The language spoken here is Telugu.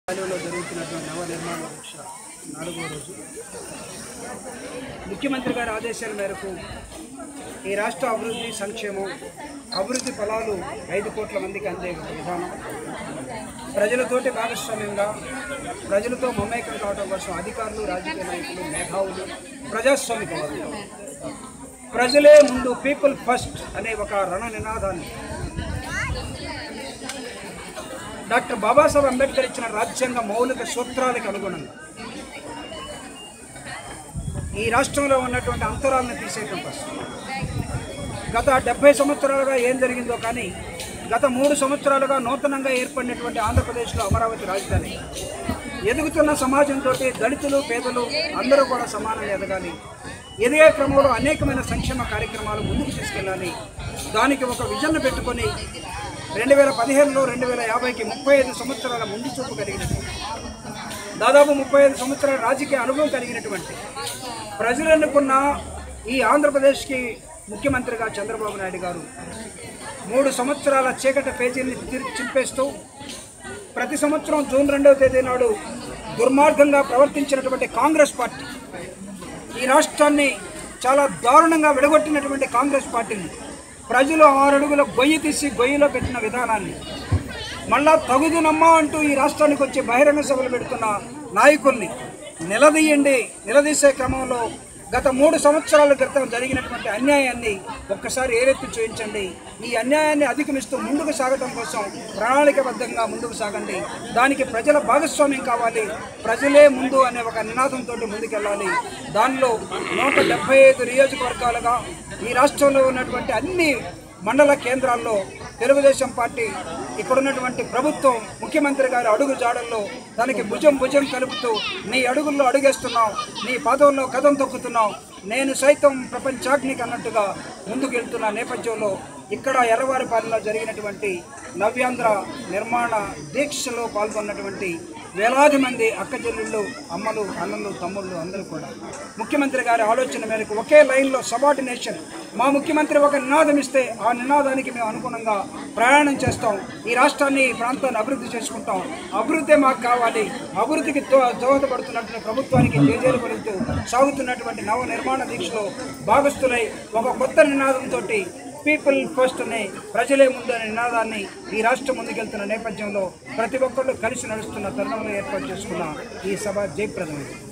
జరుగుతున్నటువంటి నవనిర్మాణ దీక్ష 4వ రోజు ముఖ్యమంత్రి గారి ఆదేశాల మేరకు ఈ రాష్ట్ర అభివృద్ధి సంక్షేమం అభివృద్ధి ఫలాలు 5 కోట్ల మందికి అందే విధానం ప్రజలతోటి భాగస్వామ్యంగా ప్రజలతో మమేకం కావడం కోసం అధికారులు రాజకీయ నాయకులు మేధావులు ప్రజాస్వామికవాదులు ప్రజలే ముందు పీపుల్ ఫస్ట్ అనే ఒక రణ నినాదాన్ని డాక్టర్ బాబాసాహెబ్ అంబేద్కర్ ఇచ్చిన రాజ్యాంగ మౌలిక సూత్రాలకు అనుగుణంగా ఈ రాష్ట్రంలో ఉన్నటువంటి అంతరాలను తీసేయడం కోసం గత 70 సంవత్సరాలుగా ఏం జరిగిందో కానీ గత 3 సంవత్సరాలుగా నూతనంగా ఏర్పడినటువంటి ఆంధ్రప్రదేశ్లో అమరావతి రాజధాని ఎదుగుతున్న సమాజంతో దళితులు పేదలు అందరూ కూడా సమానంగా ఎదగాలి. ఎదిగే క్రమంలో అనేకమైన సంక్షేమ కార్యక్రమాలు ముందుకు తీసుకెళ్ళాలి. దానికి ఒక విజన్ పెట్టుకొని 2015లో 2050కి 35 సంవత్సరాల ముందు చూపు కలిగినటువంటి దాదాపు 35 సంవత్సరాల రాజకీయ అనుభవం కలిగినటువంటి ప్రజలు ఎన్నుకున్న ఈ ఆంధ్రప్రదేశ్కి ముఖ్యమంత్రిగా చంద్రబాబు నాయుడు గారు 3 సంవత్సరాల చీకటి పేజీని చింపేస్తూ ప్రతి సంవత్సరం జూన్ 2వ తేదీ నాడు దుర్మార్గంగా ప్రవర్తించినటువంటి కాంగ్రెస్ పార్టీ ఈ రాష్ట్రాన్ని చాలా దారుణంగా విడగొట్టినటువంటి కాంగ్రెస్ పార్టీని ప్రజలు 6 అడుగుల గొయ్యి తీసి గొయ్యిలో పెట్టిన విధానాన్ని మళ్ళా తగుదునమ్మా అంటూ ఈ రాష్ట్రానికి వచ్చి బహిరంగ సభలు పెడుతున్న నాయకుల్ని నిలదీసే క్రమంలో గత 3 సంవత్సరాల క్రితం జరిగినటువంటి అన్యాయాన్ని ఒక్కసారి ఏరెత్తి చూపించండి. ఈ అన్యాయాన్ని అధిగమిస్తూ ముందుకు సాగడం కోసం ప్రణాళికబద్ధంగా ముందుకు సాగండి. దానికి ప్రజల భాగస్వామ్యం కావాలి. ప్రజలే ముందు అనే ఒక నినాదంతో ముందుకెళ్ళాలి. దానిలో 175 నియోజకవర్గాలుగా ఈ రాష్ట్రంలో ఉన్నటువంటి అన్ని మండల కేంద్రాల్లో తెలుగుదేశం పార్టీ ఇక్కడున్నటువంటి ప్రభుత్వం ముఖ్యమంత్రి గారి అడుగు జాడల్లో తనకి భుజం కలుపుతూ నీ అడుగుల్లో అడుగేస్తున్నావు, నీ పాదంలో కదం తొక్కుతున్నావు, నేను సైతం ప్రపంచాగ్నికి అన్నట్టుగా ముందుకు వెళ్తున్న నేపథ్యంలో ఇక్కడ ఎర్రవారిపాలెంలో జరిగినటువంటి నవ్యాంధ్ర నిర్మాణ దీక్షలో పాల్గొన్నటువంటి వేలాది మంది అక్కచెల్లెళ్ళు అమ్మలు అన్నలు తమ్ముళ్ళు అందరూ కూడా ముఖ్యమంత్రి గారి ఆలోచన మేరకు ఒకే లైన్లో సబార్డినేషన్ మా ముఖ్యమంత్రి ఒక నినాదం ఇస్తే ఆ నినాదానికి మేము అనుగుణంగా ప్రయాణం చేస్తాం. ఈ రాష్ట్రాన్ని ఈ ప్రాంతాన్ని అభివృద్ధి చేసుకుంటాం. అభివృద్ధి మాకు కావాలి. అభివృద్ధికి దోహదపడుతున్నటువంటి ప్రభుత్వానికి జేజేలు పలుకుతూ సాగుతున్నటువంటి నవనిర్మాణ దీక్షలో భాగస్థులై ఒక కొత్త నినాదంతో పీపుల్ ఫస్ట్ అనే ప్రజలే ముందు అనే నినాదాన్ని ఈ రాష్ట్రం ముందుకెళ్తున్న నేపథ్యంలో ప్రతి ఒక్కళ్ళు కలిసి నడుస్తున్న తరుణంలో ఏర్పాటు చేసుకున్న ఈ సభ జయప్రదమైంది.